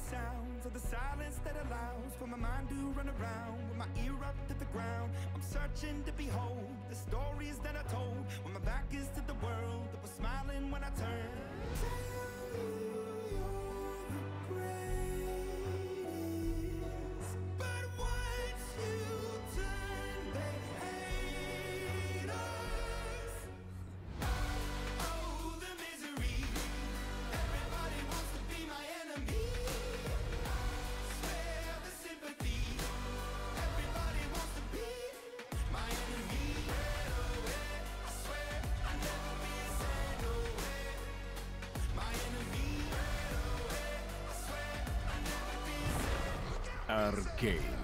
sounds of the silence that allows for my mind to run around with my ear up to the ground. I'm searching to behold the stories that I told when my back is to the world that was smiling when I turned. Tell me you're the greatest, but once you turn, they hate us. Oh, the misery. Everybody wants to be my enemy. Spare the sympathy. Everybody wants to be my enemy. Red away, I swear I'll never be a sad away. My enemy. Red away, I swear I'll never be a sad. Arcane.